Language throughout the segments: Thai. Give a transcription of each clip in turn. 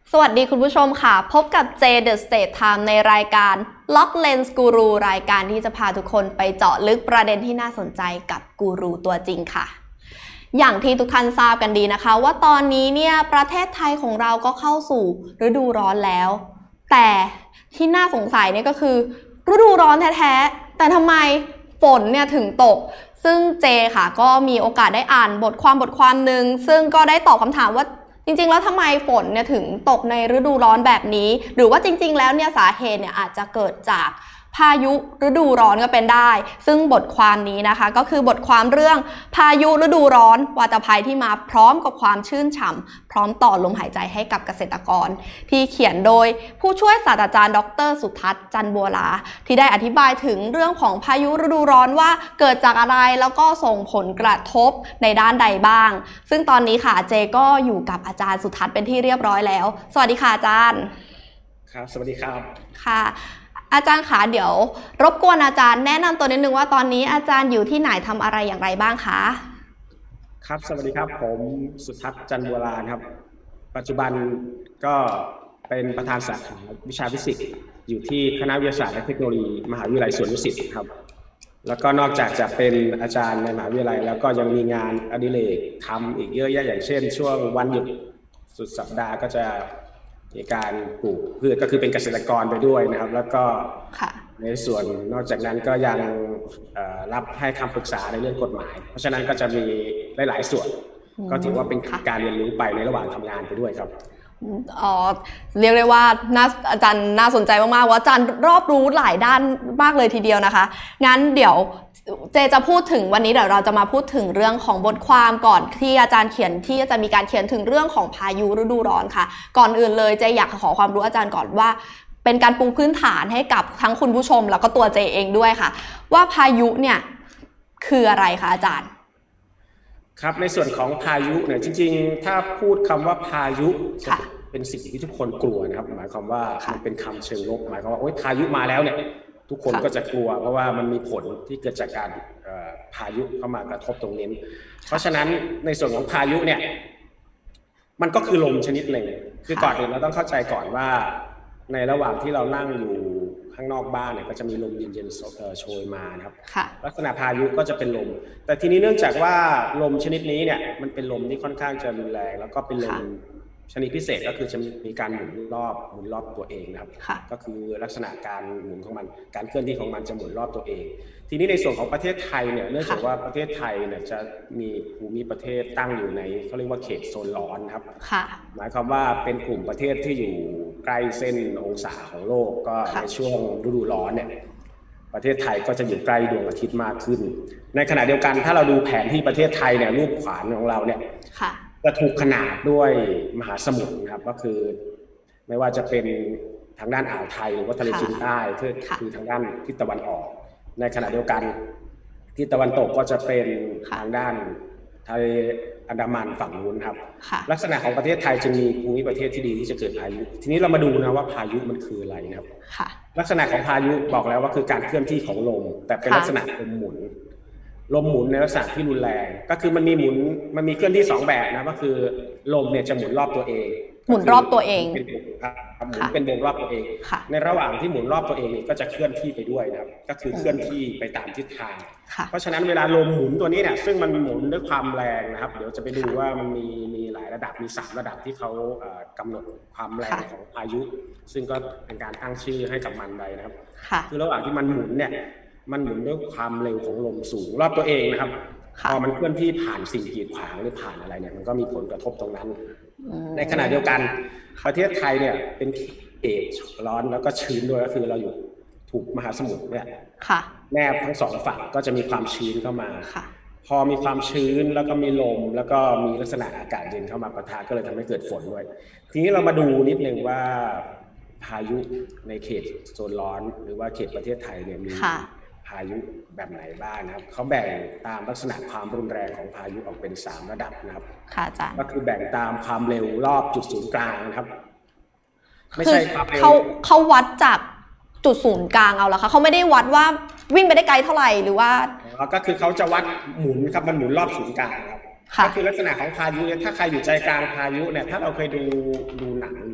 สวัสดีคุณผู้ชมค่ะพบกับ J The State Time ในรายการ Lock Lens Guru รายการที่จะพาทุกคนไปเจาะลึกประเด็นที่น่าสนใจกับกูรูตัวจริงค่ะอย่างที่ทุกท่านทราบกันดีนะคะว่าตอนนี้เนี่ยประเทศไทยของเราก็เข้าสู่ฤดูร้อนแล้วแต่ที่น่าสงสัยเนี่ยก็คือฤดูร้อนแท้ๆแต่ทำไมฝนเนี่ยถึงตกซึ่งเจค่ะก็มีโอกาสได้อ่านบทความหนึ่งซึ่งก็ได้ตอบคำถามว่าจริงๆแล้วทำไมฝนเนี่ยถึงตกในฤดูร้อนแบบนี้หรือว่าจริงๆแล้วเนี่ยสาเหตุเนี่ยอาจจะเกิดจากพายุฤดูร้อนก็เป็นได้ซึ่งบทความนี้นะคะก็คือบทความเรื่องพายุฤดูร้อนวาตภัยที่มาพร้อมกับความชื่นฉ่ำพร้อมต่อลมหายใจให้กับเกษตรกรที่เขียนโดยผู้ช่วยศาสตราจารย์ดร.สุทัศน์จันทร์บัวลาที่ได้อธิบายถึงเรื่องของพายุฤดูร้อนว่าเกิดจากอะไรแล้วก็ส่งผลกระทบในด้านใดบ้างซึ่งตอนนี้ค่ะเจก็อยู่กับอาจารย์สุทัศน์เป็นที่เรียบร้อยแล้วสวัสดีค่ะอาจารย์ครับสวัสดีครับค่ะอาจารย์คะเดี๋ยวรบกวนอาจารย์แนะนำตัวนิดนึงว่าตอนนี้อาจารย์อยู่ที่ไหนทำอะไรอย่างไรบ้างคะครับสวัสดีครับผมสุทัศน์จันทร์บัวลาครับปัจจุบันก็เป็นประธานสาขาวิชาฟิสิกส์อยู่ที่คณะวิทยาศาสตร์และเทคโนโลยีมหาวิทยาลัยสวนดุสิตครับแล้วก็นอกจากจะเป็นอาจารย์ในมหาวิทยาลัยแล้วก็ยังมีงานอดิเรกทำอีกเยอะแยะอย่างเช่นช่วงวันหยุดสุดสัปดาห์ก็จะมีการปลูกพืชก็คือเป็นเกษตรกรไปด้วยนะครับแล้วก็ในส่วนนอกจากนั้นก็ยังรับให้คำปรึกษาในเรื่องกฎหมายเพราะฉะนั้นก็จะมีหลายๆส่วนก็ถือว่าเป็นการเรียนรู้ไปในระหว่างทำงานไปด้วยครับเรียกได้ว่าอาจารย์น่าสนใจมากๆว่าอาจารย์รอบรู้หลายด้านมากเลยทีเดียวนะคะงั้นเดี๋ยวเจจะพูดถึงวันนี้เดี๋ยวเราจะมาพูดถึงเรื่องของบทความก่อนที่อาจารย์เขียนที่จะมีการเขียนถึงเรื่องของพายุฤดูร้อนค่ะก่อนอื่นเลยเจอยากขอความรู้อาจารย์ก่อนว่าเป็นการปูพื้นฐานให้กับทั้งคุณผู้ชมแล้วก็ตัวเจเองด้วยค่ะว่าพายุเนี่ยคืออะไรคะอาจารย์ครับในส่วนของพายุเนี่ยจริงๆถ้าพูดคำว่าพายุเป็นสิ่งที่ทุกคนกลัวนะครับหมายความว่ามันเป็นคำเชิงลบหมายความว่าโอ๊ยพายุมาแล้วเนี่ยทุกคนก็จะกลัวเพราะว่ามันมีผลที่เกิดจากการพายุเข้ามากระทบตรงนี้เพราะฉะนั้นในส่วนของพายุเนี่ยมันก็คือลมชนิดหนึ่งคือก่อนอื่นเราต้องเข้าใจก่อนว่าในระหว่างที่เรานั่งอยู่ข้างนอกบ้านเนี่ยก็จะมีลมเย็นๆโชยมานะครับลักษณะพายุก็จะเป็นลมแต่ทีนี้เนื่องจากว่าลมชนิดนี้เนี่ยมันเป็นลมที่ค่อนข้างจะรุนแรงแล้วก็เป็นลมชนิดพิเศษก็คือจะมีการหมุนรอบตัวเองนะครับก็คือลักษณะการหมุนของมันการเคลื่อนที่ของมันจะหมุนรอบตัวเองทีนี้ในส่วนของประเทศไทยเนี่ยเนื่องจากว่าประเทศไทยเนี่ยจะมีภูมิประเทศตั้งอยู่ในเขาเรียกว่าเขตโซนร้อนครับหมายความว่าเป็นกลุ่มประเทศที่อยู่ใกล้เส้นองศาของโลกก็ในช่วงฤดูร้อนเนี่ยประเทศไทยก็จะอยู่ใกล้ดวงอาทิตย์มากขึ้นในขณะเดียวกันถ้าเราดูแผนที่ประเทศไทยเนี่ยรูปขวานของเราเนี่ยจะถูกขนาบด้วยมหาสมุทรครับก็คือไม่ว่าจะเป็นทางด้านอ่าวไทยหรือว่าทะเลจีนใต้คือทางด้านทิศตะวันออกในขณะเดียวกันทิศตะวันตกก็จะเป็นทางด้านทะเลอันดามันฝั่งนู้นครับลักษณะของประเทศไทยจึงมีภูมิประเทศที่ดีที่จะเกิดพายุทีนี้เรามาดูนะว่าพายุมันคืออะไรนะครับลักษณะของพายุบอกแล้วว่าคือการเคลื่อนที่ของลมแต่เป็นลักษณะลมหมุนในลักษณะที่รุนแรงก็คือมันมีเคลื่อนที่2แบบนะก็คือลมเนี่ยจะหมุนรอบตัวเองหมุนรอบตัวเองหมุนเป็นวงรอบตัวเองในระหว่างที่หมุนรอบตัวเองนี่ก็จะเคลื่อนที่ไปด้วยนะครับก็คือเคลื่อนที่ไปตามทิศทางเพราะฉะนั้นเวลาลมหมุนตัวนี้เนี่ยซึ่งมันหมุนด้วยความแรงนะครับเดี๋ยวจะไปดูว่ามันมีหลายระดับมี3ระดับที่เขากำหนดความแรงของพายุซึ่งก็เป็นการตั้งชื่อให้กับมันไปนะครับคือระหว่างที่มันหมุนเนี่ยมันหมุนด้วยความเร็วของลมสูงรอบตัวเองนะครับพอมันเคลื่อนที่ผ่านสิ่งกีดขวางหรือผ่านอะไรเนี่ยมันก็มีผลกระทบตรงนั้นในขณะเดียวกันประเทศไทยเนี่ยเป็นเขตร้อนแล้วก็ชื้นด้วยก็คือเราอยู่ถูกมหาสมุทรเนี่ยแนบทั้ง2ฝั่งก็จะมีความชื้นเข้ามาพอมีความชื้นแล้วก็มีลมแล้วก็มีลักษณะอากาศเย็นเข้ามาปะทะก็เลยทำให้เกิดฝนด้วยทีนี้เรามาดูนิดนึงว่าพายุในเขตโซนร้อนหรือว่าเขตประเทศไทยเนี่ยมีพายุแบบไหนบ้างนะครับเขาแบ่งตามลักษณะความรุนแรงของพายุออกเป็น3ระดับนะครับค่ะอาจารย์ก็คือแบ่งตามความเร็วรอบจุดศูนย์กลางนะครับไม่ใช่เขาวัดจากจุดศูนย์กลางเอาแล้วคะเขาไม่ได้วัดว่าวิ่งไปได้ไกลเท่าไหร่หรือว่าก็คือเขาจะวัดหมุนครับมันหมุนรอบศูนย์กลางครับก็คือลักษณะของพายุเนี่ยถ้าใครอยู่ใจกลางพายุเนี่ยถ้าเราเคยดูหนังหรือดูอะไร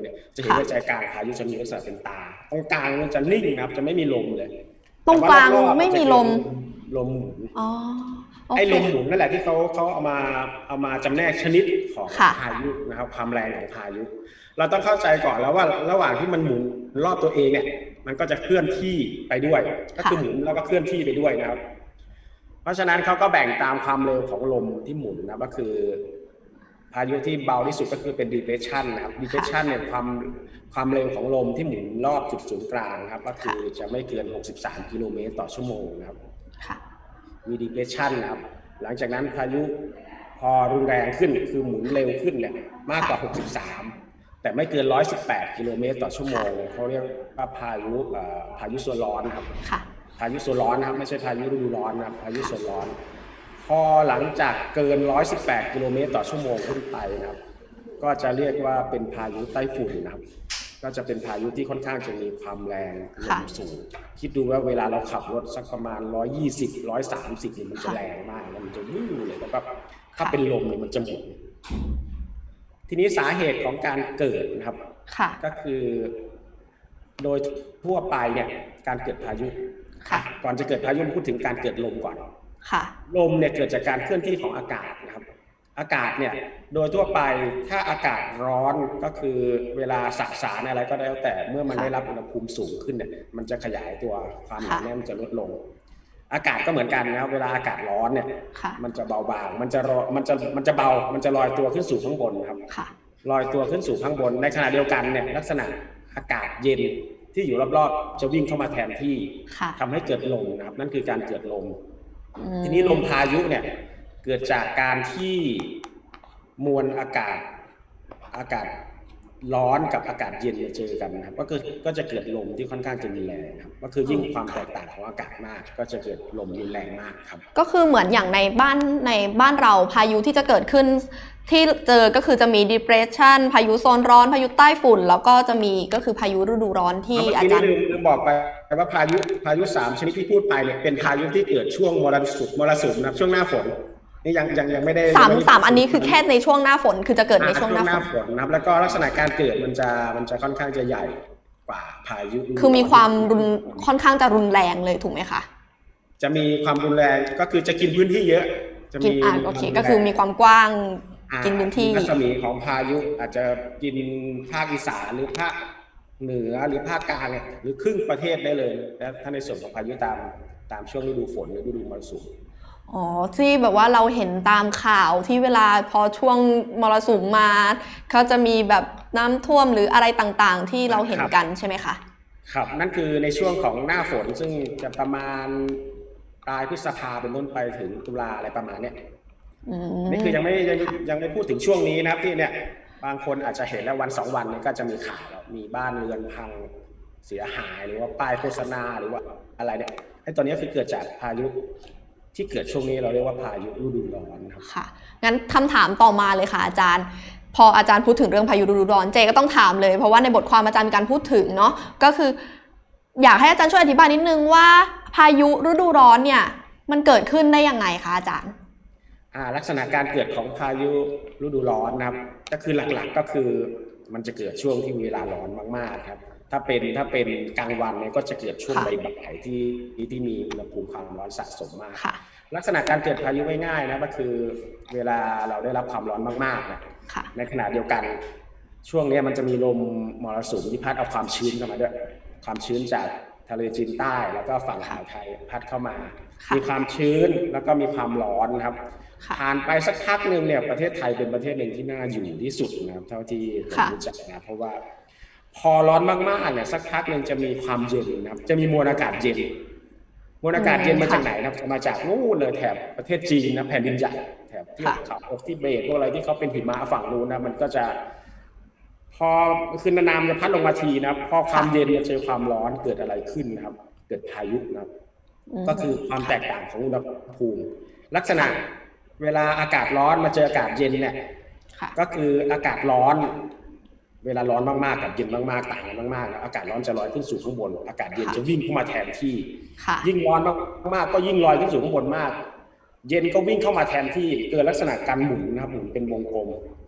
เนี่ยจะเห็นว่าใจกลางพายุจะมีลักษณะเป็นตาตรงกลางมันจะนิ่งนะครับจะไม่มีลมเลยตรงกลางไม่มีลมหมุนอ๋อไอ้ลมหมุนนั่นแหละที่เขาเอามาจำแนกชนิดของพายุนะครับความแรงของพายุเราต้องเข้าใจก่อนแล้วว่าระหว่างที่มันหมุนรอบตัวเองเนี่ยมันก็จะเคลื่อนที่ไปด้วยก็คือหมุนแล้วก็เคลื่อนที่ไปด้วยนะครับเพราะฉะนั้นเขาก็แบ่งตามความเร็วของลมที่หมุนนะก็คือพายุที่เบาที่สุดก็คือเป็น depression นะครับ depression เนี่ยความเร็วของลมที่หมุนรอบจุดศูนย์กลางครับก็คือจะไม่เกิน63กิโลเมตรต่อชั่วโมงนะครับมี depression นะครับหลังจากนั้นพายุพอรุนแรงขึ้นคือหมุนเร็วขึ้นเนี่ยมากกว่า63แต่ไม่เกิน118กิโลเมตรต่อชั่วโมงเลยเขาเรียกว่าพายุโซนร้อนครับพายุโซนร้อนนะครับไม่ใช่พายุฤดูร้อนนะครับพายุโซนร้อนพอหลังจากเกิน118กิโลเมตรต่อชั่วโมงขึ้นไปนะครับก็จะเรียกว่าเป็นพายุไต้ฝุ่นนะครับก็จะเป็นพายุที่ค่อนข้างจะมีความแรงลมสูงคิดดูว่าเวลาเราขับรถสักประมาณ120 130นี่มันจะแรงมากมันจะวิ่งเลยแล้วก็ถ้าเป็นลมเนี่ยมันจะหมุนทีนี้สาเหตุของการเกิดนะครับก็คือโดยทั่วไปเนี่ยการเกิดพายุก่อนจะเกิดพายุพูดถึงการเกิดลมก่อนลมเนี่ยเกิดจากการเคลื่อนที่ของอากาศนะครับอากาศเนี่ยโดยทั่วไปถ้าอากาศร้อนก็คือเวลาสสารอะไรก็แล้วแต่เมื่อมันได้รับอุณหภูมิสูงขึ้นเนี่ยมันจะขยายตัวความหนาแน่นมันจะลดลงอากาศก็เหมือนกันนะเวลาอากาศร้อนเนี่ยมันจะเบาบางมันจะเบามันจะลอยตัวขึ้นสู่ข้างบนครับลอยตัวขึ้นสู่ข้างบนในขณะเดียวกันเนี่ยลักษณะอากาศเย็นที่อยู่รอบๆจะวิ่งเข้ามาแทนที่ทำให้เกิดลมนะครับนั่นคือการเกิดลมทีนี้ลมพายุเนี่ยเกิดจากการที่มวลอากาศร้อนกับอากาศเย็นมาเจอกันนะครับก็จะเกิดลมที่ค่อนข้างจะมีแรงครับก็คือยิ่งความแตกต่างของอากาศมากก็จะเกิดลมรุนแรงมากครับก็คือเหมือนอย่างในบ้านเราพายุที่จะเกิดขึ้นที่เจอก็คือจะมี depression พายุโซนร้อนพายุใต้ฝุ่นแล้วก็จะมีก็คือพายุฤดูร้อนที่อาจารย์ลืมบอกไปว่าพายุ3ชนิดที่พูดไปเนี่ยเป็นพายุที่เกิดช่วงมรสุมนะช่วงหน้าฝนนี่ยังไม่ได้สามอันนี้คือแค่ในช่วงหน้าฝนคือจะเกิดในช่วงหน้าฝนนะครับแล้วก็ลักษณะการเกิดมันจะค่อนข้างจะใหญ่กว่าพายุคือมีความค่อนข้างจะรุนแรงเลยถูกไหมคะจะมีความรุนแรงก็คือจะกินพื้นที่เยอะจะมีโอเคก็คือมีความกว้างกินพื้นที่รัศมีของพายุอาจจะกินภาคอีสานหรือภาคเหนือหรือภาคกลางเนี่ยหรือครึ่งประเทศได้เลยแล้วถ้าในส่วนของพายุตามช่วงฤดูฝนหรือฤดูมรสุมที่แบบว่าเราเห็นตามข่าวที่เวลาพอช่วงมรสุมมาเขาจะมีแบบน้ำท่วมหรืออะไรต่างๆที่เราเห็นกันใช่ไหมคะครับนั่นคือในช่วงของหน้าฝนซึ่งจะประมาณปลายพฤษภาเป็นต้นไปถึงตุลาอะไรประมาณเนี้ยนี่คือยังไม่พูดถึงช่วงนี้นะครับที่เนี่ยบางคนอาจจะเห็นแล้ววัน2วันนี้ก็จะมีข่าวมีบ้านเรือนพังเสียหายหรือว่าป้ายโฆษณาหรือว่าอะไรเนี่ยไอ้ตัวนี้คือเกิดจากพายุที่เกิดช่วงนี้เราเรียกว่าพายุฤดูร้อนครับค่ะงั้นคำถามต่อมาเลยค่ะอาจารย์พออาจารย์พูดถึงเรื่องพายุฤดูร้อนเจก็ต้องถามเลยเพราะว่าในบทความอาจารย์มีการพูดถึงเนาะก็คืออยากให้อาจารย์ช่วยอธิบายนิดนึงว่าพายุฤดูร้อนเนี่ยมันเกิดขึ้นได้ยังไงคะอาจารย์ลักษณะการเกิดของพายุฤดูร้อนนะครับก็คือหลักๆก็คือมันจะเกิดช่วงที่เวลาร้อนมากๆครับถ้าเป็นกลางวันเนี่ยก็จะเกิดช่วงบ่ายๆที่มีอุณหภูมิความร้อนสะสมมากลักษณะการเกิดพายุง่ายๆนะก็คือเวลาเราได้รับความร้อนมากๆนะในขณะเดียวกันช่วงนี้มันจะมีลมมรสุมที่พัดเอาความชื้นเข้ามาด้วยความชื้นจากทะเลจีนใต้แล้วก็ฝั่งอ่าวไทยพัดเข้ามามีความชื้นแล้วก็มีความร้อนครับผ่านไปสักพักหนึ่งเนี่ยประเทศไทยเป็นประเทศหนึ่งที่น่าอยู่ที่สุดนะครับเท่าที่ผมรู้จักนะเพราะว่าพอร้อนมากๆเนี่ยสักพักหนึ่งจะมีความเย็นนะครับจะมีมวลอากาศเย็นมวลอากาศเย็นมาจากไหนนะมาจากนู่นเลยแถบประเทศจีนนะแผ่นดินใหญ่แถบที่เขาทิเบตพวกอะไรที่เขาเป็นหิมะฝั่งนู้นนะมันก็จะพอคืนน้ำจะพัดลงมาทีนะพอความเย็นมาเจอความร้อนเกิดอะไรขึ้นนะครับเกิดพายุนะครับก็คือความแตกต่างของอุณหภูมิลักษณะเวลาอากาศร้อนมาเจออากาศเย็นเนี่ยก็คืออากาศร้อนเวลาร้อนมากๆกับเย็นมากๆต่างกันมากๆอากาศร้อนจะลอยขึ้นสู่ข้างบนอากาศเย็นจะวิ่งเข้ามาแทนที่ยิ่งร้อนมากๆก็ยิ่งลอยขึ้นสู่ข้างบนมากเย็นก็วิ่งเข้ามาแทนที่เกิดลักษณะการหมุนนะครับหมุนเป็นวงกลม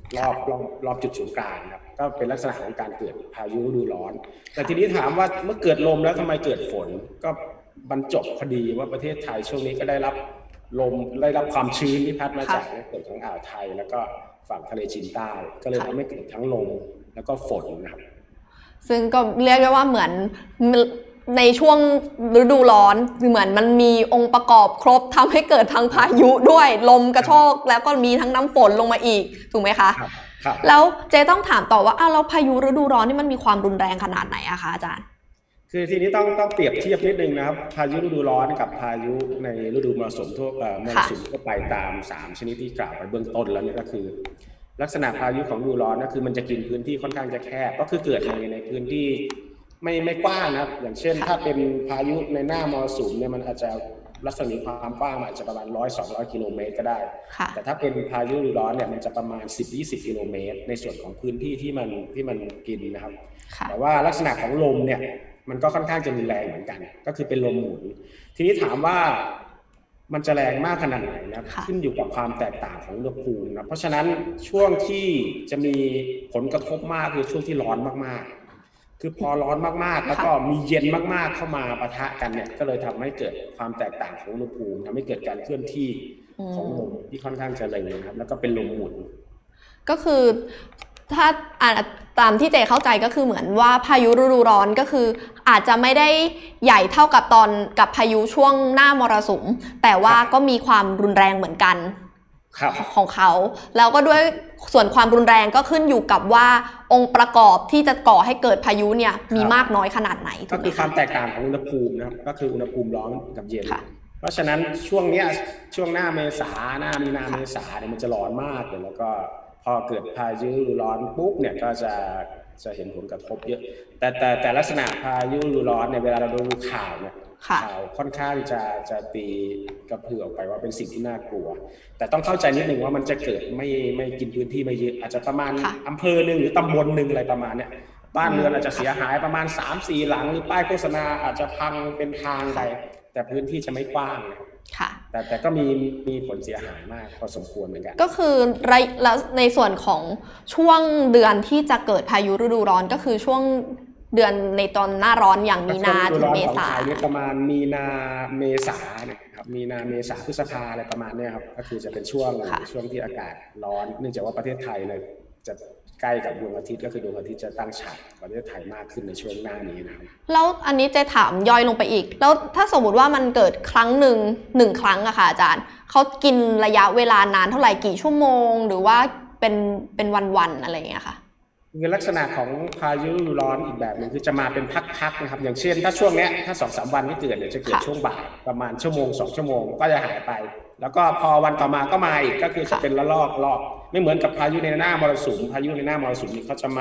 รอบจุดศูนย์กลางครับก็เป็นลักษณะของการเกิดพายุฤดูร้อนแต่ทีนี้ถามว่าเมื่อเกิดลมแล้วทำไมเกิดฝนก็บรรจบพอดีว่าประเทศไทยช่วงนี้ก็ได้รับลมได้รับความชื้นที่พัดมาจากในส่วนของอ่าวไทยแล้วก็ฝั่งทะเลจีนใต้ก็เลยทำให้เกิดทั้งลมแล้วก็ฝนนะครับซึ่งก็เรียกได้ว่าเหมือนในช่วงฤดูร้อนเหมือนมันมีองค์ประกอบครบทำให้เกิดทั้งพายุด้วยลมกระโชกแล้วก็มีทั้งน้ำฝนลงมาอีกถูกไหมคะครับแล้วเจต้องถามต่อว่าแล้วพายุฤดูร้อนนี่มันมีความรุนแรงขนาดไหนอะคะอาจารย์คือทีนี้ต้องเปรียบเทียบนิดนึงนะครับพายุฤดูร้อนกับพายุในฤดูมรสุมทั่วไปตาม3ชนิดที่กล่าวไปเบื้องต้นแล้วนี่ก็คือลักษณะพายุของฤดูร้อนก็คือมันจะกินพื้นที่ค่อนข้างจะแคบก็คือเกิดในพื้นที่ไม่กว้างนะครับอย่างเช่นถ้าเป็นพายุในหน้ามรสุมเนี่ยมันอาจจะรัศมีความกว้างอาจจะประมาณ100-200 กิโลเมตรก็ได้แต่ถ้าเป็นพายุฤดูร้อนเนี่ยมันจะประมาณ10-20 กิโลเมตรในส่วนของพื้นที่ที่มันกินนะครับแต่ว่าลักษณะของลมเนี่ยมันก็ค่อนข้างจะรุนแรงเหมือนกันก็คือเป็นลมหมุนทีนี้ถามว่ามันจะแรงมากขนาดไหนนะขึ้นอยู่กับความแตกต่างของอุณหภูมินะเพราะฉะนั้นช่วงที่จะมีผลกระทบมากคือช่วงที่ร้อนมากๆคือพอร้อนมากๆแล้วก็มีเย็นมากๆเข้ามาปะทะกันเนี่ยก็เลยทำให้เกิดความแตกต่างของอุณหภูมิทำให้เกิดการเคลื่อนที่ของลมที่ค่อนข้างจะแรงนะครับแล้วก็เป็นลมหมุนก็คือถ้าตามที่เจเข้าใจก็คือเหมือนว่าพายุฤดูร้อนก็คืออาจจะไม่ได้ใหญ่เท่ากับตอนกับพายุช่วงหน้ามรสุมแต่ว่าก็มีความรุนแรงเหมือนกันของเขาแล้วก็ด้วยส่วนความรุนแรงก็ขึ้นอยู่กับว่าองค์ประกอบที่จะก่อให้เกิดพายุเนี่ยมีมากน้อยขนาดไหนก็คือความแตกต่างของอุณหภูมินะครับก็คืออุณหภูมิร้อนกับเย็นเพราะฉะนั้นช่วงหน้าเมษาหน้ามีนาเมษาเนี่ยมันจะร้อนมากเลยแล้วก็พอเกิดพายุร้อนปุ๊บเนี่ยก็จะเห็นผลกระทบเยอะแต่ลักษณะพายุร้อนเนี่ยเวลาเราดูข่าวเนี่ยข่าวค่อนข้างจะตีกระเพื่อออกไปว่าเป็นสิ่งที่น่ากลัวแต่ต้องเข้าใจนิดนึงว่ามันจะเกิดไม่กินพื้นที่ไม่เยอะอาจจะประมาณอำเภอหนึ่งหรือตำบลหนึ่งอะไรประมาณเนี้ยบ้านเรือนอาจจะเสียหายประมาณ 3-4 หลังหรือป้ายโฆษณาอาจจะพังเป็นทางไปแต่พื้นที่จะไม่กว้างแต่ก็มีผลเสียหายมากพอสมควรเหมือนกันก็คือแล้วในส่วนของช่วงเดือนที่จะเกิดพายุฤดูร้อนก็คือช่วงเดือนในตอนหน้าร้อนอย่างมีนาถึงเมษาประมาณมีนาเมษาเนี่ยครับมีนาเมษาพฤษภาอะไรประมาณนี้ครับก็คือจะเป็นช่วงที่อากาศร้อนเนื่องจากว่าประเทศไทยเนี่ยจะใกล้กับดวงอาทิตย์ก็คือดวงอาทิตย์จะตั้งฉากประเทศไทยมากขึ้นในช่วงหน้านี้นะครับแล้วอันนี้จะถามย่อยลงไปอีกแล้วถ้าสมมติว่ามันเกิดครั้งหนึ่งครั้งอะค่ะอาจารย์เขากินระยะเวลานานเท่าไหร่กี่ชั่วโมงหรือว่าเป็นวันๆอะไรอย่างเงี้ยค่ะคือลักษณะของพายุฤดูร้อนอีกแบบหนึ่งคือจะมาเป็นพักๆนะครับอย่างเช่นถ้าช่วงนี้ถ้า 2-3 วันที่เกิดเนี่ยจะเกิดช่วงบ่ายประมาณชั่วโมง2 ชั่วโมงก็จะหายไปแล้วก็พอวันต่อมาก็มาอีกก็คือจะเป็นละลอกไม่เหมือนกับพายุในหน้ามรสุมพายุในหน้ามรสุมนี่เขาจะมา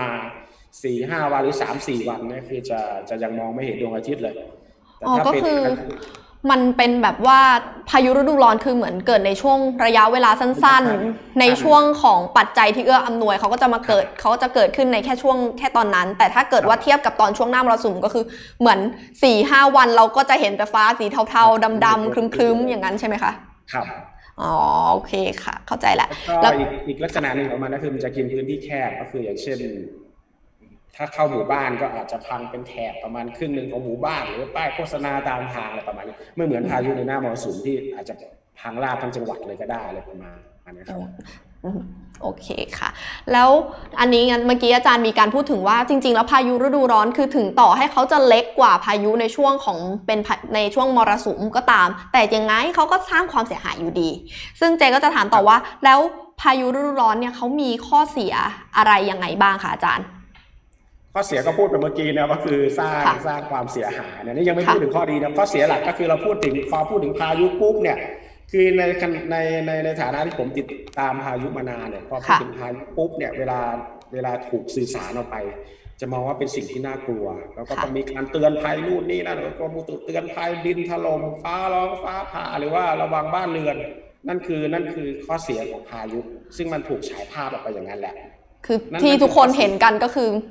4-5 วันหรือ 3-4 วันเนี่ยคือจะยังมองไม่เห็นดวงอาทิตย์เลยแต่ถ้าเป็นมันเป็นแบบว่าพายุฤดูร้อนคือเหมือนเกิดในช่วงระยะเวลาสั้นๆในช่วงของปัจจัยที่เอื้ออำนวยเขาก็จะเกิดขึ้นในแค่ตอนนั้นแต่ถ้าเกิดว่าเทียบกับตอนช่วงหน้ามรสุมก็คือเหมือน 4-5 วันเราก็จะเห็นแต่ฟ้าสีเทาๆดำๆครึ้มๆอย่างนั้นใช่ไหมคะครับอ๋อโอเคค่ะเข้าใจแล้วแล้วอีกลักษณะหนึ่งของมันก็คือมันจะกินพื้นที่แคบก็คืออย่างเช่นถ้าเข้าหมู่บ้านก็อาจจะพังเป็นแถบประมาณครึ่งหนึ่งของหมู่บ้านหรือป้ายโฆษณาตามทางอะไรประมาณนี้ไม่เหมือนพายุในหน้ามรสุมที่อาจจะพังราบทั้งจังหวัดเลยก็ได้อะไรประมาณนี้ครับโอเคค่ะแล้วอันนี้เมื่อกี้อาจารย์มีการพูดถึงว่าจริงๆแล้วพายุฤดูร้อนคือถึงต่อให้เขาจะเล็กกว่าพายุในช่วงของในช่วงมรสุมก็ตามแต่ยังไงเขาก็สร้างความเสียหายอยู่ดีซึ่งเจก็จะถามต่อว่าแล้วพายุฤดูร้อนเนี่ยเขามีข้อเสียอะไรยังไงบ้างคะอาจารย์ข้อเสียก็พูดไปเมื่อกี้นะก็คือสร้างความเสียหายเนี่ยนี่ยังไม่พูดถึงข้อดีนะข้อเสียหลักก็คือเราพูดถึงพายุปุ๊บเนี่ยคือในฐานะที่ผมติดตามพายุมานานเนี่ยพอพูดถึงพายุปุ๊บเนี่ยเวลาถูกสื่อสารออกไปจะมองว่าเป็นสิ่งที่น่ากลัวแล้วก็ต้องมีการเตือนภัยนู่นนี่นั่นกรมอุตุเตือนภัยดินถล่มฟ้าร้องฟ้าผ่าหรือว่าระวังบ้านเรือนนั่นคือข้อเสียของพายุซึ่งมันถูกฉายภาพออกไปอย่างนั้นแหละคือที่ทุกคนเห็นกันก็คือ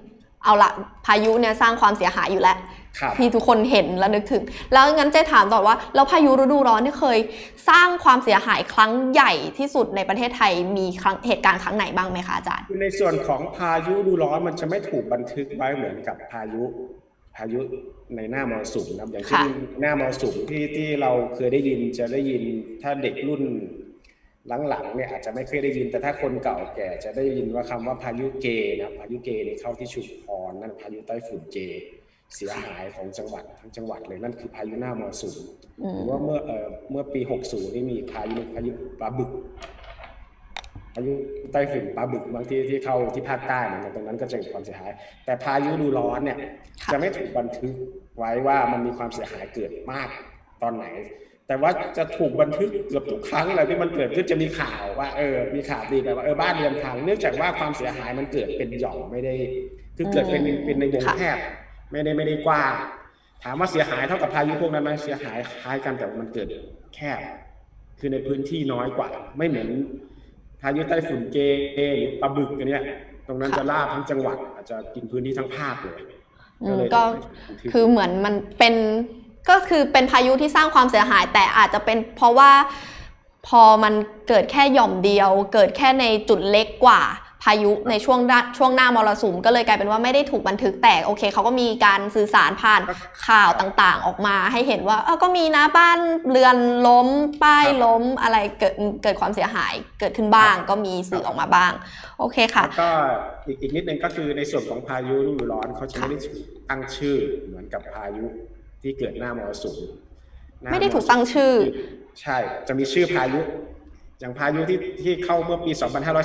เอาละพายุเนี่ยสร้างความเสียหายอยู่แล้วที่ทุกคนเห็นแล้วนึกถึงแล้วงั้นเจ๊ถามต่อว่าแล้วพายุฤดูร้อนที่เคยสร้างความเสียหายครั้งใหญ่ที่สุดในประเทศไทยมีเหตุการณ์ครั้งไหนบ้างไหมคะอาจารย์ในส่วนของพายุฤดูร้อนมันจะไม่ถูกบันทึกไว้เหมือนกับพายุในหน้ามรสุมนะอย่างเช่นหน้ามรสุมที่เราเคยได้ยินจะได้ยินถ้าเด็กรุ่นหลังๆเนี่ยอาจจะไม่เคยได้ยินแต่ถ้าคนเก่าแก่จะได้ยินว่าคำว่าพายุเกนะพายุเกนี่เข้าที่ชุมพรนั่นพายุไต้ฝุ่นเจเสียหายของจังหวัดทั้งจังหวัดเลยนั่นคือพายุหน้ามรสุมหรือว่าเมื่อปี60นี่มีพายุปลาบึกพายุไต้ฝุ่นปลาบึกบางที่เข้าที่ภาคใต้เนี่ยตรงนั้นก็จะเกิดความเสียหายแต่พายุฤดูร้อนเนี่ยจะไม่ถูกบันทึกไว้ว่ามันมีความเสียหายเกิดมากตอนไหนแต่ว่าจะถูกบันทึกเกือบทุกครั้งเลยที่มันเกิดขึ้นจะมีข่าวว่ามีข่าวดีแบบว่าบ้านเรือนพังเนื่องจากว่าความเสียหายมันเกิดเป็นหย่อมไม่ได้คือเกิดเป็นในวงแคบไม่ได้กว้างถามว่าเสียหายเท่ากับพายุพวกนั้นไหมเสียหายคล้ายกันแต่มันเกิดแคบคือในพื้นที่น้อยกว่าไม่เหมือนพายุไต้ฝุ่นเกหรือปลาบึกอันเนี้ยตรงนั้นจะล่าทั้งจังหวัดอาจจะกินพื้นที่ทั้งภาคเลยก็คือเหมือนมันเป็นก็คือเป็นพายุที่สร้างความเสียหายแต่อาจจะเป็นเพราะว่าพอมันเกิดแค่หย่อมเดียวเกิดแค่ในจุดเล็กกว่าพายุในช่วงหน้ามรสุมก็เลยกลายเป็นว่าไม่ได้ถูกบันทึกแต่โอเคเขาก็มีการสื่อสารผ่านข่าวต่างๆออกมาให้เห็นว่าก็มีนะบ้านเรือนล้มป้ายล้มอะไรเกิดความเสียหายเกิดขึ้นบ้างก็มีสื่อออกมาบ้างโอเคค่ะแล้วก็อีกนิดนึงก็คือในส่วนของพายุฤดูร้อนเขาจะไม่ได้ตั้งชื่อเหมือนกับพายุที่เกิดหน้ามรสุมไม่ได้ถูกตั้งชื่อใช่จะมีชื่อพายุอย่างพายุที่เข้าเมื่อปี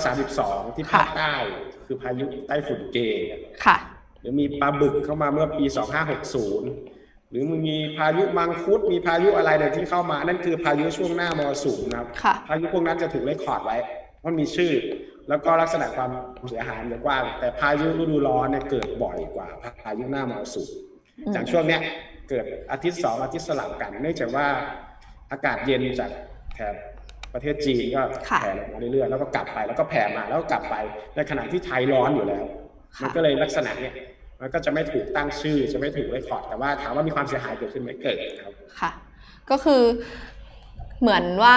2532 ที่ภาคใต้คือพายุไต้ฝุ่นเกค่ะหรือมีปลาบึกเข้ามาเมื่อปี 2560 หรือมีพายุมังคุดมีพายุอะไรที่เข้ามานั่นคือพายุช่วงหน้ามรสุมนะครับพายุพวกนั้นจะถูกเรคคอร์ดไว้มันมีชื่อแล้วก็ลักษณะความเสียหายมันกว้างแต่พายุฤดูร้อนเนี่ยเกิดบ่อยกว่าพายุหน้ามรสุมอย่างช่วงเนี้ยเกิดอาทิตย์2อาทิตย์สลับกันเนื่องจากว่าอากาศเย็นจากแถบประเทศจีนก็แผ่ลงมาเรื่อยๆแล้วก็กลับไปแล้วก็แผ่มาแล้วก็กลับไปในขณะที่ไทยร้อนอยู่แล้วมันก็เลยลักษณะเนี้ยมันก็จะไม่ถูกตั้งชื่อจะไม่ถูกเรคคอร์ดแต่ว่าถามว่ามีความเสียหายเกิดขึ้นไหมเกิดครับค่ะก็คือเหมือนว่า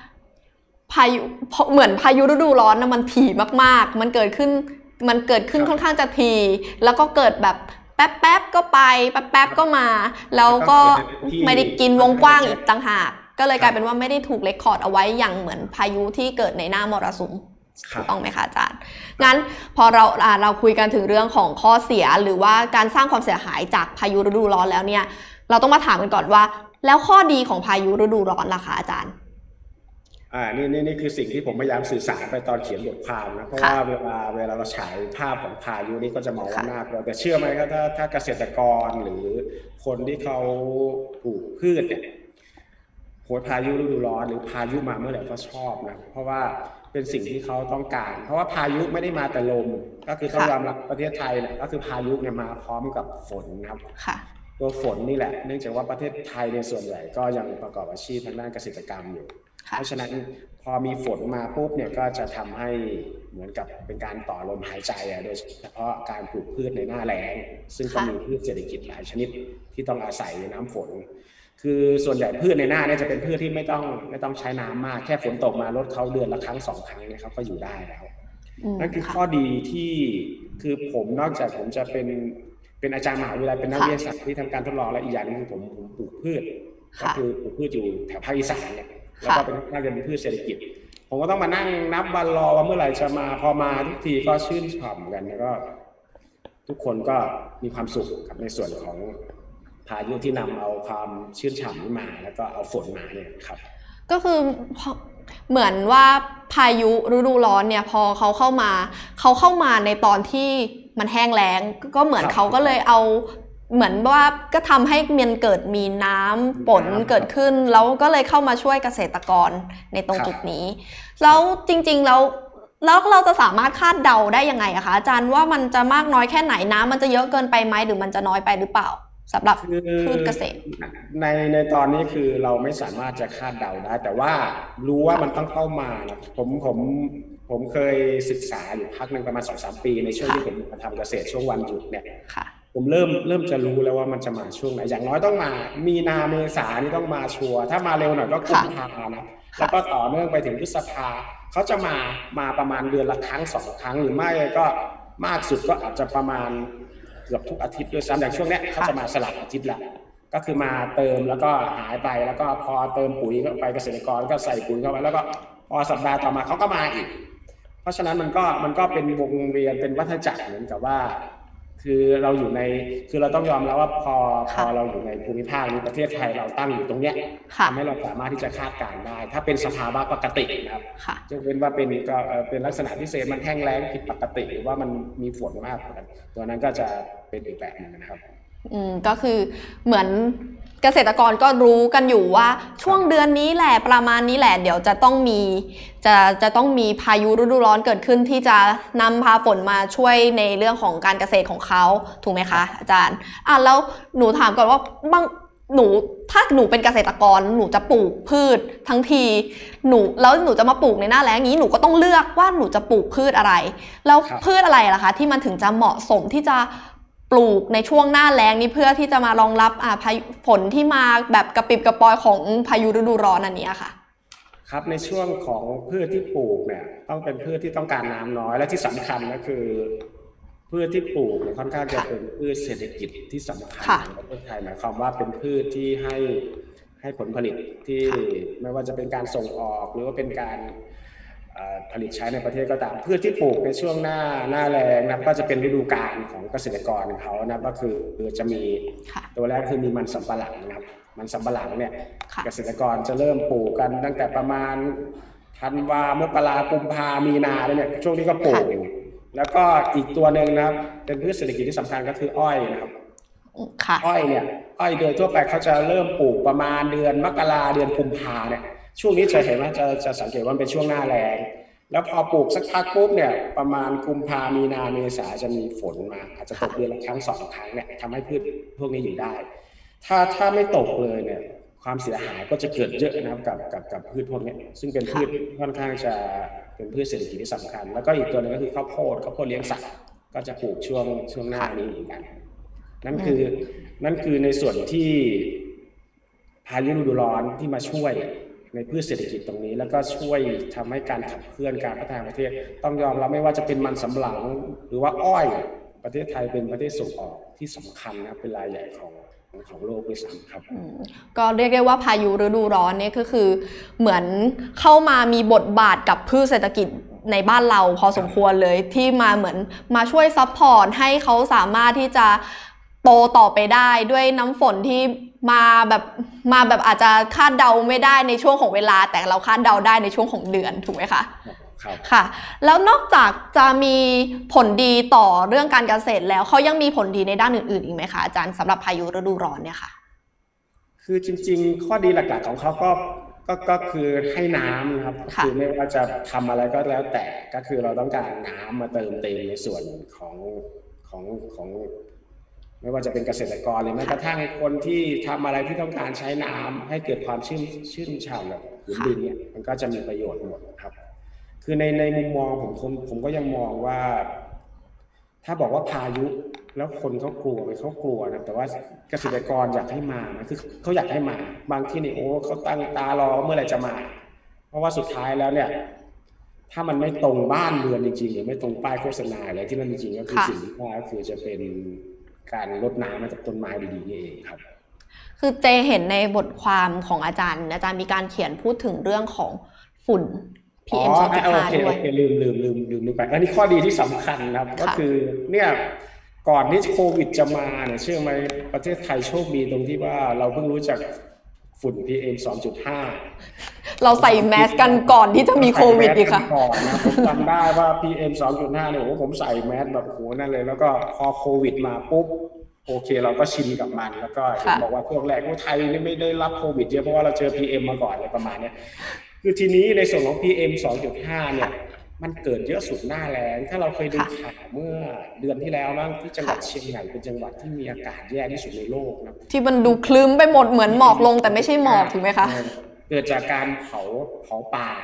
เหมือนพายุฤดูร้อนนะมันถี่มากๆมันเกิดขึ้นค่อนข้างจะถี่แล้วก็เกิดแบบแป๊บๆก็ไปแป๊บๆก็มาแล้วก็ไม่ได้กินวงกว้างอีกต่างหากก็เลยกลายเป็นว่าไม่ได้ถูกเรคคอร์ดเอาไว้อย่างเหมือนพายุที่เกิดในหน้ามรสุมถูกต้องไหมคะอาจารย์งั้นพอเราคุยกันถึงเรื่องของข้อเสียหรือว่าการสร้างความเสียหายจากพายุฤดูร้อนแล้วเนี่ยเราต้องมาถามกันก่อนว่าแล้วข้อดีของพายุฤดูร้อนล่ะคะอาจารย์นี่คือสิ่งที่ผมพยายามสื่อสารไปตอนเขียนบทความนะเพราะว่าเวลาเราฉายภาพของพายุนี่ก็จะมองว่าน่ากลัวแต่เชื่อไหมครับถ้าเกษตรกรหรือคนที่เขาปลูกพืชเนี่ยโหพายุฤดูร้อนหรือพายุมาเมื่อไหร่ก็ชอบนะเพราะว่าเป็นสิ่งที่เขาต้องการเพราะว่าพายุไม่ได้มาแต่ลมก็คือต้องยอมรับประเทศไทยเนี่ยก็คือพายุเนี่ยมาพร้อมกับฝนนะครับตัวฝนนี่แหละเนื่องจากว่าประเทศไทยในส่วนใหญ่ก็ยังประกอบอาชีพทางด้านเกษตรกรรมอยู่เพราะฉะนั้นพอมีฝนมาปุ๊บเนี่ยก็จะทำให้เหมือนกับเป็นการต่อลมหายใจโดยเฉพาะการปลูกพืชในหน้าแล้งซึ่งก็มีพืชเศรษฐกิจหลายชนิดที่ต้องอาศัยน้ำฝนคือส่วนใหญ่พืชในหน้าเนี่ยจะเป็นพืชที่ไม่ต้องใช้น้ำมากแค่ฝนตกมาลดเขาเดือนละครั้ง2 ครั้งเนี่ยเขาก็อยู่ได้แล้วนั่นคือข้อดีที่คือผมนอกจากผมจะเป็นอาจารย์มหาวิทยาลัยเป็นนักวิทยาศาสตร์ที่ทำการทดลองและอีกอย่างนึงคือผมปลูกพืชก็คือปลูกพืชอยู่แถวภาคอีสานเนี่ยแล้วก็เป็นพืชเศรษฐกิจผมก็ต้องมานั่งนับวันรอว่าเมื่อไหร่จะมาพอมาทุกทีก็ชื่นฉ่ำกันแล้วก็ทุกคนก็มีความสุขกับในส่วนของพายุที่นำเอาความชื่นฉ่ำนี้มาแล้วก็เอาฝนมาเนี่ยครับก็คือเหมือนว่าพายุฤดูร้อนเนี่ยพอเขาเข้ามาในตอนที่มันแห้งแล้งก็เหมือนเขาก็เลยเอาเหมือนว่าก็ทำให้มันเกิดมีน้ำฝนเกิดขึ้นแล้วก็เลยเข้ามาช่วยเกษตรกรในตรงจุดนี้แล้วจริงๆแล้วเราจะสามารถคาดเดาได้ยังไงอะคะอาจารย์ว่ามันจะมากน้อยแค่ไหนน้ำมันจะเยอะเกินไปไหมหรือมันจะน้อยไปหรือเปล่าสำหรับพืชเกษตรในตอนนี้คือเราไม่สามารถจะคาดเดาได้แต่ว่ารู้ว่ามันต้องเข้ามานะผมผมเคยศึกษาอยู่พักหนึ่งประมาณ 2-3 ปีในช่วงที่ผมมาทำเกษตรช่วงวันหยุดเนี่ยผมเริ่มจะรู้แล้วว่ามันจะมาช่วงไหนอย่างน้อยต้องมามีนาเมษานี่ต้องมาชัวร์ถ้ามาเร็วหน่อยก็กุมภานะแล้วก็ต่อเนื่องไปถึงพฤษภาเขาจะมาประมาณเดือนละครั้ง2 ครั้งหรือไม่ก็มากสุดก็อาจจะประมาณเกือบทุกอาทิตย์ด้วยซ้ำอย่างช่วงนี้เขาจะมาสลับอาทิตย์ละก็คือมาเติมแล้วก็หายไปแล้วก็พอเติมปุ๋ยเข้าไปเกษตรกรก็ใส่ปุ๋ยเข้าไปแล้วก็พอสัปดาห์ต่อมาเขาก็มาอีกเพราะฉะนั้นมันก็เป็นวงเวียนเป็นวัฏจักรเหมือนกับว่าคือเราอยู่ในคือเราต้องยอมแล้วว่าพอเราอยู่ในภูมิภาคนี้ประเทศไทยเราตั้งอยู่ตรงเนี้ยทำให้เราสามารถที่จะคาดการณ์ได้ถ้าเป็นสภาวะปกตินะครับจะเป็นว่าเป็นลักษณะพิเศษมันแห้งแล้งผิดปกติหรือว่ามันมีฝนมากตัวนั้นก็จะเป็นอีกแบบนึงนะครับก็คือเหมือนเกษตรกรก็รู้กันอยู่ว่าช่วงเดือนนี้แหละประมาณนี้แหละเดี๋ยวจะต้องมีพายุฤดูร้อนเกิดขึ้นที่จะนำพาฝนมาช่วยในเรื่องของการเกษตรของเขาถูกไหมคะอาจารย์แล้วหนูถามก่อนว่าถ้าหนูเป็นเกษตรกรหนูจะปลูกพืชทั้งทีแล้วหนูจะมาปลูกในหน้าแล้งนี้หนูก็ต้องเลือกว่าหนูจะปลูกพืชอะไรแล้วพืชอะไรล่ะคะที่มันถึงจะเหมาะสมที่จะปลูกในช่วงหน้าแล้งนี้เพื่อที่จะมารองรับฝนที่มาแบบกระปิบกระปอยของพายุฤดูร้อนอันนี้ค่ะครับในช่วงของพืชที่ปลูกเนี่ยต้องเป็นพืชที่ต้องการน้ำน้อยและที่สำคัญก็คือพืชที่ปลูกค่อนข้างจะเป็นพืชเศรษฐกิจที่สำคัญในประเทศไทยหมายความว่าเป็นพืชที่ให้ผลผลิตที่ไม่ว่าจะเป็นการส่งออกหรือว่าเป็นการผลิตใช้ในประเทศก็ตามพืชที่ปลูกในช่วงหน้าแล้งนะก็จะเป็นฤดูกาลของเกษตรกรเขานะก็คือจะมีตัวแรกคือมีมันสำปะหลังนะครับมันสำปะหลังเนี่ยเกษตรกรจะเริ่มปลูกกันตั้งแต่ประมาณธันวามกรากุมภามีนาเนี่ยช่วงนี้ก็ปลูกอยู่แล้วก็อีกตัวหนึ่งนะครับเป็นพืชเศรษฐกิจที่สำคัญก็คืออ้อยนะครับอ้อยเนี่ยอ้อยโดยทั่วไปเขาจะเริ่มปลูกประมาณเดือนมกราเดือนกุมภาเนี่ยช่วงนี้จะเห็นว่าจะสังเกตว่าเป็นช่วงหน้าแล้งแล้วพอปลูกสักพักปุ๊บเนี่ยประมาณกุมภามีนาเมษาจะมีฝนมาอาจจะตกเดือนละครั้ง2 ครั้งเนี่ยทำให้พืชพวกนี้อยู่ได้ถ้าไม่ตกเลยเนี่ยความเสียหายก็จะเกิดเยอะนะครับกับพืชพวกนี้ซึ่งเป็นพืชค่อนข้างจะเป็นพืชเศรษฐกิจที่สำคัญแล้วก็อีกตัวนึงก็คือข้าวโพดเลี้ยงสัตว์ก็จะปลูกช่วงหน้านี้เหมือนกันนั่นคือในส่วนที่พายุฤดูร้อนที่มาช่วยในพืชเศรษฐกิจตรงนี้แล้วก็ช่วยทำให้การขับเคลื่อนการพัฒนาประเทศต้องยอมรับไม่ว่าจะเป็นมันสำปะหลังหรือว่าอ้อยประเทศไทยเป็นประเทศส่งออกที่สำคัญนะเป็นรายใหญ่ของโลกด้วยซ้ำครับก็เรียกได้ว่าพายุฤดูร้อนนี่ก็คือเหมือนเข้ามามีบทบาทกับพืชเศรษฐกิจในบ้านเราพอสมควรเลยที่มาเหมือนมาช่วยซัพพอร์ตให้เขาสามารถที่จะโตต่อไปได้ด้วยน้ำฝนที่มาแบบอาจจะคาดเดาไม่ได้ในช่วงของเวลาแต่เราคาดเดาได้ในช่วงของเดือนถูกไหมคะค่ะแล้วนอกจากจะมีผลดีต่อเรื่องการเกษตรแล้วเขายังมีผลดีในด้านอื่นๆอีกไหมคะอาจารย์สำหรับพายุฤดูร้อนเนี่ยค่ะคือจริงๆข้อดีหลักๆของเขาก็คือให้น้ำนะครับคือไม่ว่าจะทำอะไรก็แล้วแต่ก็คือเราต้องการน้ำมาเติมเต็มในส่วนของไม่ว่าจะเป็นเกษตรกรหรือแม้กระทั่งคนที่ทำอะไรที่ต้องการใช้น้ำให้เกิดความชุ่มฉ่ำแบบผืนดินเนี่ยมันก็จะมีประโยชน์หมดครับคือในมุมมองผมก็ยังมองว่าถ้าบอกว่าพายุแล้วคนเขากลัวไหมเขากลัวนะแต่ว่าเกษตรกรอยากให้มาคือเขาอยากให้มาบางที่นี่โอ้เขาตั้งตารอเมื่อไหร่จะมาเพราะว่าสุดท้ายแล้วเนี่ยถ้ามันไม่ตรงบ้านเรือนจริงๆหรือไม่ตรงป้ายโฆษณาอะไรที่มันจริงก็คือสิ่งที่ว่าก็คือจะเป็นการรดน้ำมาจากต้นไม้ดีๆนี่เองครับคือเจเห็นในบทความของอาจารย์มีการเขียนพูดถึงเรื่องของฝุ่น PM 2.5 ด้วยลืมไปอันนี้ข้อดีที่สำคัญนะครับก็คือเนี่ยก่อนที่โควิดจะมาเนี่ยเชื่อไหมประเทศไทยโชคดีตรงที่ว่าเราเพิ่งรู้จักฝุ่น PM 2.5 เราใส่แมสกันก่อนที่จะมีโควิดอีกค่ะผมจำได้ว่า PM 2.5 เนี่ยโอ้ผมใส่แมสแบบโหนั่นเลยแล้วก็พอโควิดมาปุ๊บโอเคเราก็ชินกับมันแล้วก็เห็นบอกว่าพวกแรกว่าไทยนี่ไม่ได้รับโควิดเยอะเพราะว่าเราเจอ PM มาก่อนอะไรประมาณนี้คือทีนี้ในส่วนของ PM 2.5 เนี่ยมันเกิดเยอะสุดหน้าแล้งถ้าเราเคยดูข่าวเมื่อเดือนที่แล้วมั้งที่จังหวัดเชียงใหม่เป็นจังหวัดที่มีอากาศแย่ที่สุดในโลกนะที่มันดูคลึ้มไปหมดเหมือนหมอกลงแต่ไม่ใช่หมอกถูกไหมคะเกิดจากการเผาป่า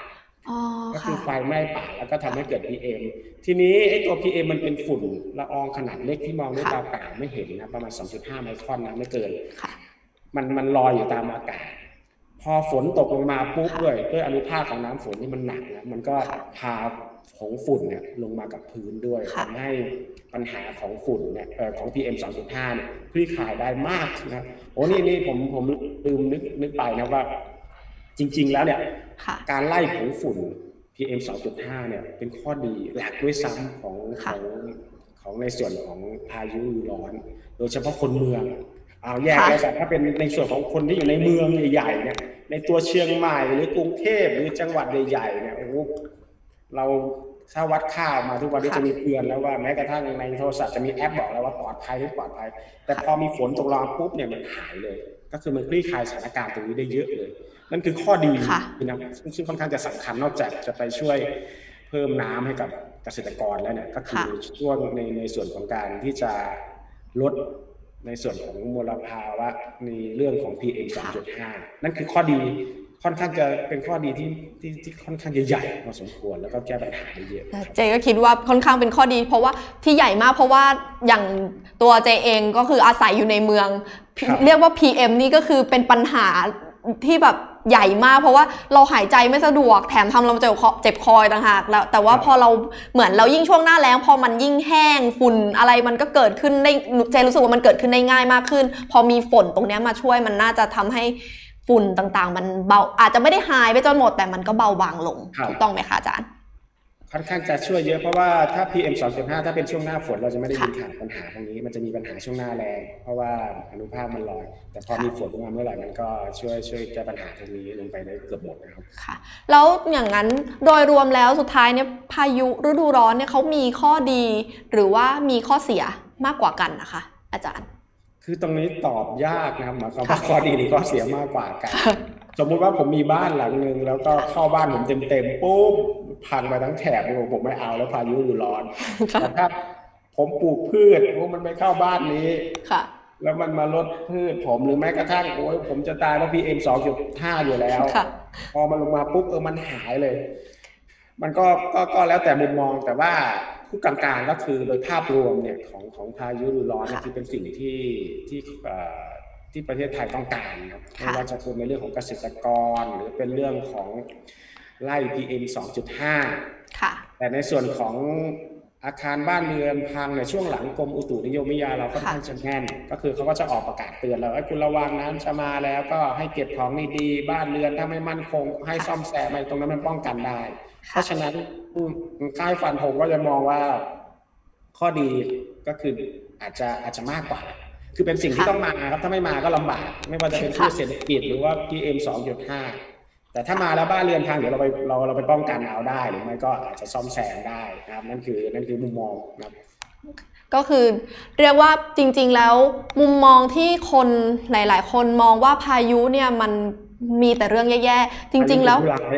ก็คือไฟไหม้ป่าแล้วก็ทำให้เกิด PM ทีนี้ไอ้ตัว PM มันเป็นฝุ่นละอองขนาดเล็กที่มองด้วยตาเปล่าไม่เห็นนะประมาณ 2.5 ไมครอนนะไม่เกินมันลอยอยู่ตามอากาศพอฝนตกลงมาปุ๊บด้วยอนุภาคของน้ำฝนที่มันหนักนะมันก็พาของฝุ่นเนี่ยลงมากับพื้นด้วยทำให้ปัญหาของฝุ่นเนี่ยของ PM 2.5 เนี่ยคลี่คลายได้มากนะโอ้นี่ผมลืมนึกไปนะว่าจริงๆแล้วเนี่ยการไล่ของฝุ่น PM 2.5 เนี่ยเป็นข้อดีหลักด้วยซ้ำของในส่วนของพายุฤดูร้อนโดยเฉพาะคนเมืองเอาแยกเลยครับถ้าเป็นในส่วนของคนที่อยู่ในเมืองใหญ่ๆเนี่ยในตัวเชียงใหม่หรือกรุงเทพหรือจังหวัดใหญ่ๆเนี่ยโอ้เราถ้าวัดค่ามาทุกวันนี้จะมีเตือนแล้วว่าแม้กระทั่งในโทรศัพท์จะมีแอปบอกแล้วว่าปลอดภัยหรือปลอดภัยแต่พอมีฝนตกลงปุ๊บเนี่ยมันหายเลยก็คือมันคลี่คลายสถานการณ์ตรงนี้ได้เยอะเลยนั่นคือข้อดีนะซึ่งค่อนข้างจะสำคัญนอกจากจะไปช่วยเพิ่มน้ำให้กับเกษตรกรแล้วเนี่ยก็คือช่วงในส่วนของการที่จะลดในส่วนของมลภาวะในเรื่องของ PM 2.5 นั่นคือข้อดีค่อนข้างจะเป็นข้อดีที่ค่อนข้างใหญ่พอสมควรแล้วก็แก้ปัญหาได้เยอะเจก็คิดว่าค่อนข้างเป็นข้อดีเพราะว่าที่ใหญ่มากเพราะว่าอย่างตัวเจเองก็คืออาศัยอยู่ในเมืองเรียกว่า PM นี่ก็คือเป็นปัญหาที่แบบใหญ่มากเพราะว่าเราหายใจไม่สะดวกแถมทำเราเจ็บคอต่างหากแล้วแต่ว่าพอเราเหมือนเรายิ่งช่วงหน้าแล้งพอมันยิ่งแห้งฝุ่นอะไรมันก็เกิดขึ้นได้เจรู้สึกว่ามันเกิดขึ้นได้ง่ายมากขึ้นพอมีฝนตรงนี้มาช่วยมันน่าจะทำให้ฝุ่นต่างๆมันเบาอาจจะไม่ได้หายไปจนหมดแต่มันก็เบาบางลงถูกต้องไหมคะอาจารย์ค่อนข้างจะช่วยเยอะเพราะว่าถ้า PM 2.5 ถ้าเป็นช่วงหน้าฝนเราจะไม่ได้ยินข่าวปัญหาตรงนี้มันจะมีปัญหาช่วงหน้าแล้งเพราะว่าอนุภาคมันลอยแต่พอมีฝนลงมาเมื่อไหร่มันก็ช่วยแก้ปัญหาตรงนี้ลงไปได้เกือบหมดนะครับค่ะแล้วอย่างนั้นโดยรวมแล้วสุดท้ายเนี่ยพายุฤดูร้อนเนี่ยเขามีข้อดีหรือว่ามีข้อเสียมากกว่ากันนะคะอาจารย์คือตรงนี้ตอบยากนะครับหมายความว่าข้อดีหรือข้อเสียมากกว่ากันสมมุติว่าผมมีบ้านหลังนึงแล้วก็เข้าบ้านผมเต็มปุ๊บพังไปทั้งแถบผมไม่เอาแล้วพายุฤดูร้อนแต่ถ้าผมปลูกพืชมันไม่เข้าบ้านนี้แล้วมันมาลดพืชผมหรือแม้กระทั่งผมจะตายเพราะ PM 2.5 อยู่แล้วพอมันลงมาปุ๊บมันหายเลยมันก็แล้วแต่มุมมองแต่ว่าผู้กลางๆก็คือโดยภาพรวมเนี่ยของพายุฤดูร้อนที่เป็นสิ่งที่ประเทศไทยต้องการครับไม่ว่าจะเป็นในเรื่องของเกษตรกรหรือเป็นเรื่องของไล่ PM 2.5 แต่ในส่วนของอาคารบ้านเรือนพังในช่วงหลังกรมอุตุนิยมวิทยาเราค่อนข้างจะแน่นก็คือเขาก็จะออกประกาศเตือนเราให้คุณระวังน้ำจะมาแล้วก็ให้เก็บของดีๆบ้านเรือนถ้าไม่มั่นคงให้ซ่อมแซมตรงนั้นมันป้องกันได้เพราะฉะนั้นค่ายฟันธงก็จะมองว่าข้อดีก็คืออาจจะมากกว่าคือเป็นสิ่งที่ต้องมาครับถ้าไม่มาก็ลำบากไม่ว่าจะเป็นเศรษฐกิจหรือว่า PM 2.5 แต่ถ้ามาแล้วบ้านเรือนพังเดี๋ยวเราไปป้องกันเอาได้หรือไม่ก็อาจจะซ่อมแซมได้นะครับนั่นคือมุมมองนะครับก็คือเรียกว่าจริงๆแล้วมุมมองที่คนหลายๆคนมองว่าพายุเนี่ยมันมีแต่เรื่องแย่ๆจริงๆแล้ว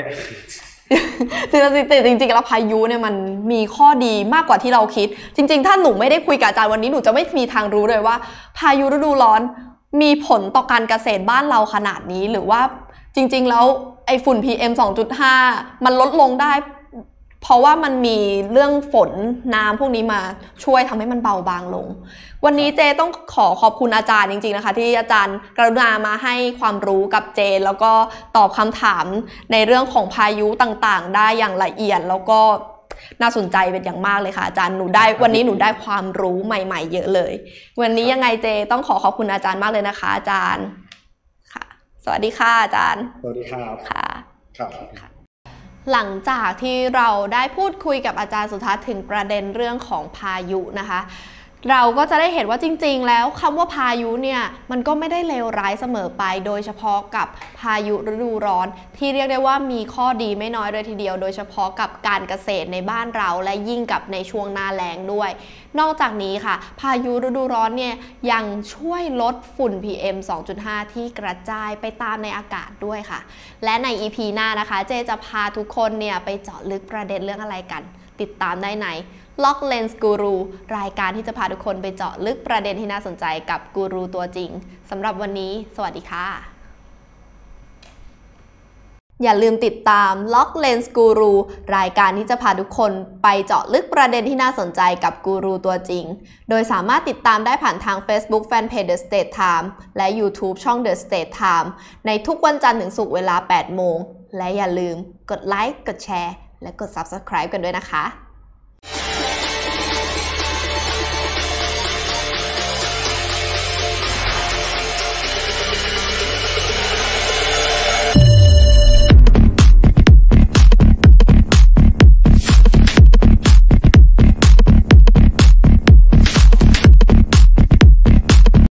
แต่จริงๆแล้วพายุเนี่ยมันมีข้อดีมากกว่าที่เราคิดจริงๆถ้าหนูไม่ได้คุยกับอาจารย์วันนี้หนูจะไม่มีทางรู้เลยว่าพายุฤดูร้อนมีผลต่อการเกษตรบ้านเราขนาดนี้หรือว่าจริงๆแล้วไอ้ฝุ่น PM 2.5 มันลดลงได้เพราะว่ามันมีเรื่องฝนน้ำพวกนี้มาช่วยทำให้มันเบาบางลงวันนี้เจต้องขอบคุณอาจารย์จริงๆนะคะที่อาจารย์กรุณามาให้ความรู้กับเจแล้วก็ตอบคำถามในเรื่องของพายุต่างๆได้อย่างละเอียดแล้วก็น่าสนใจเป็นอย่างมากเลยค่ะอาจารย์วันนี้หนูได้ความรู้ใหม่ๆเยอะเลยวันนี้ยังไงเจต้องขอบคุณอาจารย์มากเลยนะคะอาจารย์ค่ะสวัสดีค่ะอาจารย์สวัสดีครับค่ะครับหลังจากที่เราได้พูดคุยกับอาจารย์สุทัศน์ถึงประเด็นเรื่องของพายุนะคะเราก็จะได้เห็นว่าจริงๆแล้วคำว่าพายุเนี่ยมันก็ไม่ได้เลวร้ายเสมอไปโดยเฉพาะกับพายุฤดูร้อนที่เรียกได้ว่ามีข้อดีไม่น้อยเลยทีเดียวโดยเฉพาะกับการเกษตรในบ้านเราและยิ่งกับในช่วงหน้าแล้งด้วยนอกจากนี้ค่ะพายุฤดูร้อนเนี่ยยังช่วยลดฝุ่น PM 2.5 ที่กระจายไปตามในอากาศด้วยค่ะและใน EP หน้านะคะเจจะพาทุกคนเนี่ยไปเจาะลึกประเด็นเรื่องอะไรกันติดตามได้ในล็อกเลนส์กูรูรายการที่จะพาทุกคนไปเจาะลึกประเด็นที่น่าสนใจกับกูรูตัวจริงสำหรับวันนี้สวัสดีค่ะอย่าลืมติดตาม Lock Lens Guru รายการที่จะพาทุกคนไปเจาะลึกประเด็นที่น่าสนใจกับกูรูตัวจริงโดยสามารถติดตามได้ผ่านทาง Facebook Fanpage The State Time และ YouTube ช่อง The State Time ในทุกวันจันทร์ถึงศุกร์เวลา 8 โมงและอย่าลืมกดไลค์กดแชร์และกด Subscribe กันด้วยนะคะ